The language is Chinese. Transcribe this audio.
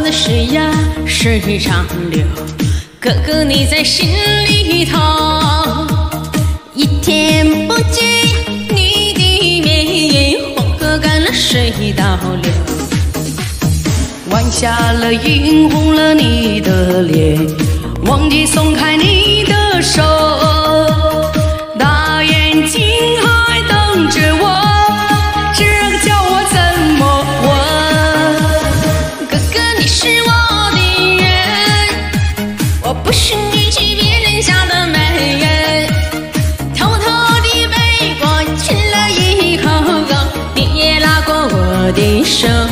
的水呀，水长流。哥哥你在心里头，一天不见你的面，黄河干了水倒流。晚下了雨，红了你的脸，忘记松开你的手，大眼睛还瞪着我，这叫我怎么问？哥哥你是我的人，我不是你欺骗人家的美人，偷偷地背过去了以后，你也拉过我的手。